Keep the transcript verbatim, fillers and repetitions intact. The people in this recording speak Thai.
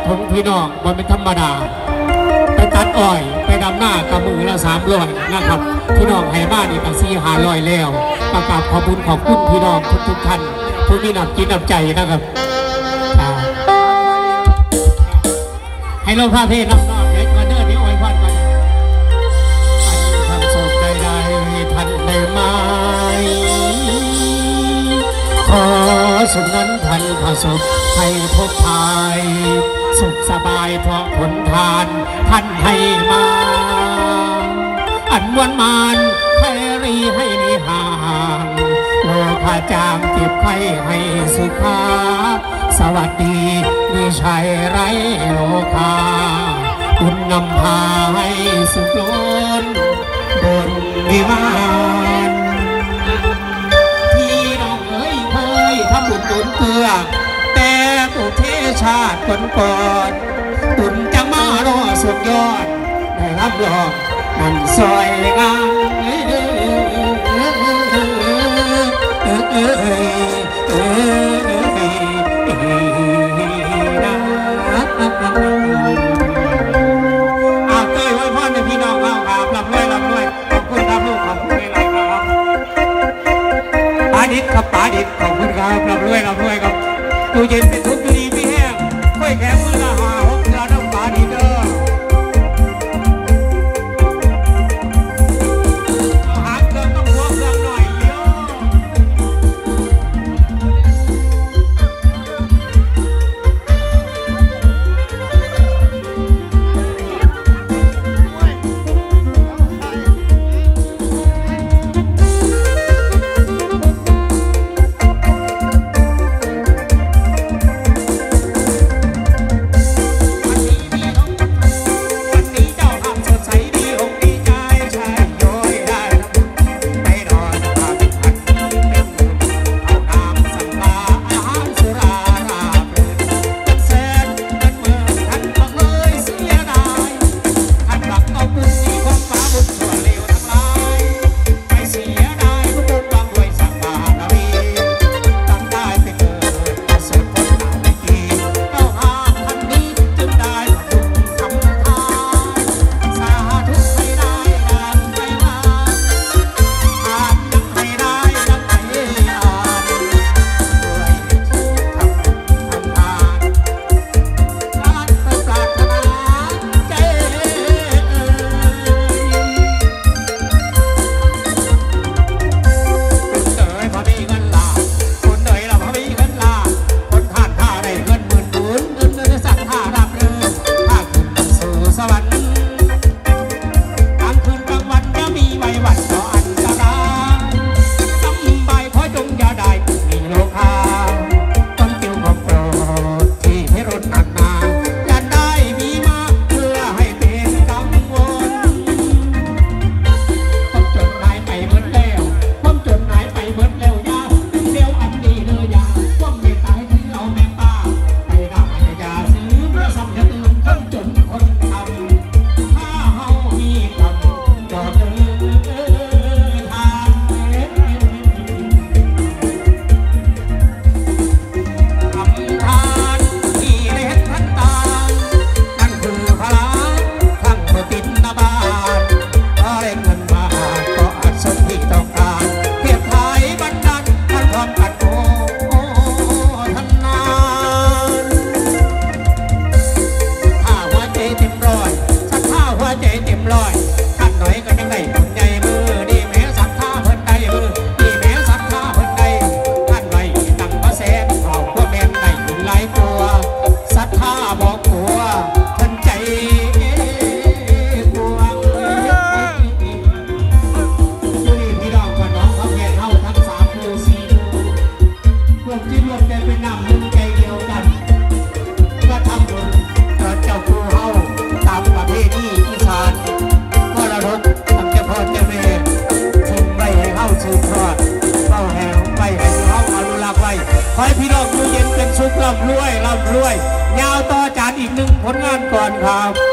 ทงพี่น้องมันเป็นธรรมดาไปตัดอ้อยไปดำหน้ากับมือละสามร้อยนะครับพี่น้องให้บ้านอีกสี่ห้าร้อยแล้วประกาศขอบคุณขอบคุณพี่น้องทุกทุกท่านผู้มีน้ำจิตน้ำใจนะครับให้เราพาเพศน้ำนอนเดี๋ยวก่อนเด้อเดี๋ยวอ้อยพอดก่อนอันทำศพใดๆท่านได้ไหมขอสุขนั้นท่านพระศพให้พบภายสุขสบายเพราะผลทานท่านให้มาอันวันมานให้รีให้นิห่างโลกาจางเจ็บไข้ให้สุขาสวัสดีมีชัยไรโลกาคุณนำพาให้สุขล้นบนวิมานที่น้องเอ๋ยเคยทำบุญตุนเกลือแต่ตุเทชาติคนก่อนตุนจังมารอสุดยอดได้รับรองนั่นซอยงามเอาเต้ยไว้พ่อในพี่น้องเอาครับรับด้วยรับด้วยขอบคุณครับลูกขอบคุณอะไรครับปาดิษครับปาดิษขอบคุณครับรับด้วยรับด้วยครับตู้เย็นเป็นทุกอยู่ดีพี่แห้งค่อยแข็งมือละหาหกเราต้องปาดิษเด้อขอให้พี่น้องอยู่เย็นเป็นสุขร่ำรวยร่ำรวยยาวต่อจากอีกหนึ่งผลงานก่อนครับ